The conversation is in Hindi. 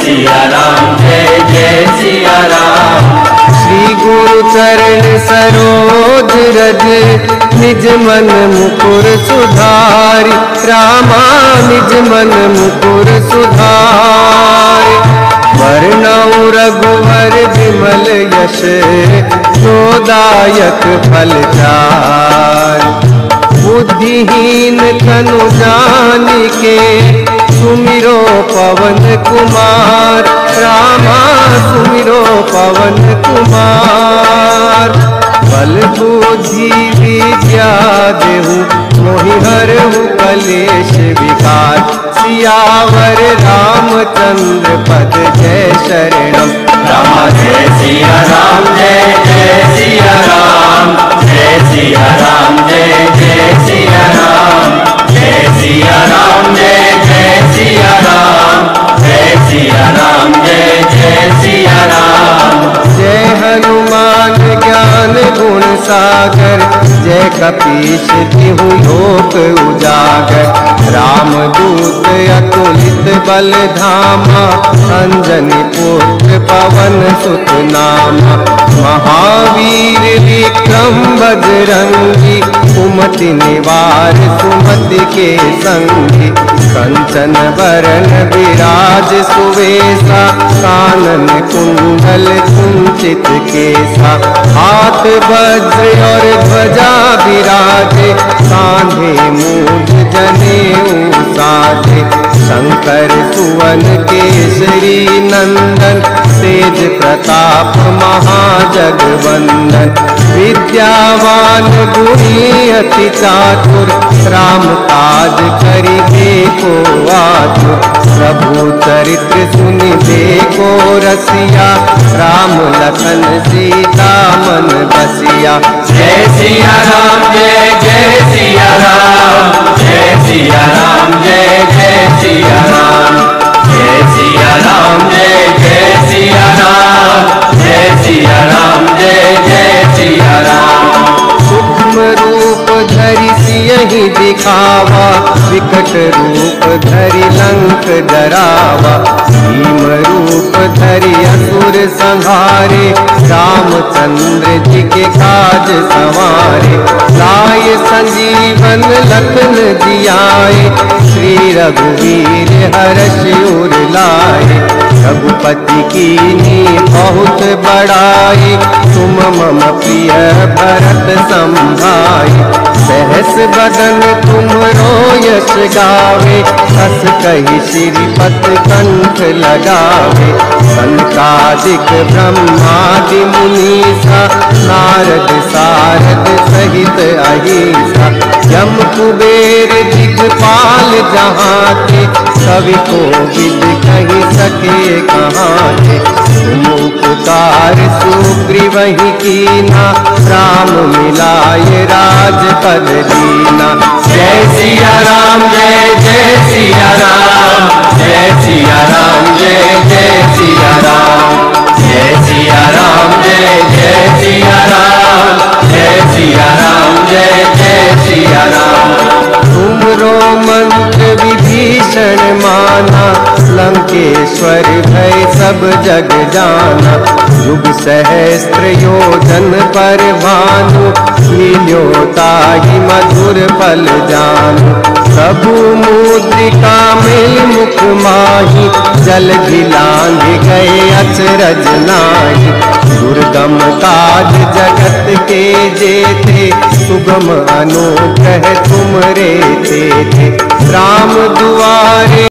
सिया राम, जय जय सिया राम। श्री गुरु चरण सरोज रज, निज मन मुकुर सुधारि, रामा निज मन मुकुर सुधारि। वर्णौ रघुवर विमल यश, जोदायक फल चारि। बुद्धिहीन तनु जानिके, सुमिरो पवन कुमार, रामा सुमिरो पवन कुमार। बल बुद्धि विद्या देहु, मोहि हरहु कलेश विकार। सियावर रामचंद्र पद जय शरणम। रामा जय सिया राम, जय जय सिया राम, जय सिया राम, जय जय सिया राम, जय सिया राम, जय जय सिया राम, जय सिया राम, जय जय सिया राम। जय हनुमान ज्ञान गुण सागर, जय कपीश तिहु लोक उजागर। राम दूत अतुलित बल धामा, अंजनी पुत्र पवन सुत नामा। महावीर विक्रम बजरंगी, कुमति निवार सुमति के संगी। कंचन बरन विराज सुवेशा, कानन कुंडल कुंचित केसा। हाथ वज्र और ध्वजा विराजे, कांधे मूंज जनेऊ साजे। शंकर सुवन केसरी नंदन, तेज प्रताप महाजगवंदन। विद्यावान गुणी अति चातुर, राम काज करिबे को आतुर। प्रभु चरित्र सुनि देखो रसिया, राम लखन सीता मन बसिया। जय सिया राम, जय जय सिया राम, जय सिया राम, जय जय सिया राम, जय सिया राम, जय जय सिया राम, जय सिया राम, जय जय सिया राम। सूक्ष्म रूप धरि सियहि दिखावा, विकट रूप धरि लंक जरावा। भीम रूप धरि असुर संहारे, रामचंद्र जी के काज सवारे। लाए संजीवन लखन जियाए, श्री रघुवीर हर्ष उर लाए। रघुपति कीन्ही बहुत बड़ाई, तुम मम प्रिय भरत संभाई। सहस बदन तुमरो यश गावे, हस कहि श्रीपत कंठ लगावे। सनकादिक ब्रह्मादि मुनीसा, नारद सारद सहित अहिसा। यम कुबेर दिगपाल जहाँ ते, कवि कोविद कहि सके कहाँ ते। तुम उपकार सुग्रीवहि कीना, राम मिलाय राजपद दीना। जय सिया राम, जय जय सिया राम, जय सिया राम, जय जय सिया राम, जय सिया राम, जय जय सिया राम, जय सिया राम, जय जय सिया राम। तुमरो मंत्र विभीषण माना, लंकेश्वर भय सब जग जाना। युग सहस्त्र योजन पर भानु, लील्यो ताहि मधुर फल जानु। प्रभु मुद्रिका मिल मुख माहि, जल घिलांघ गए अचरज नाहि। दुर्गम काज जगत के जेते, सुगम अनुग्रह तुम रे तेते। राम दुआरे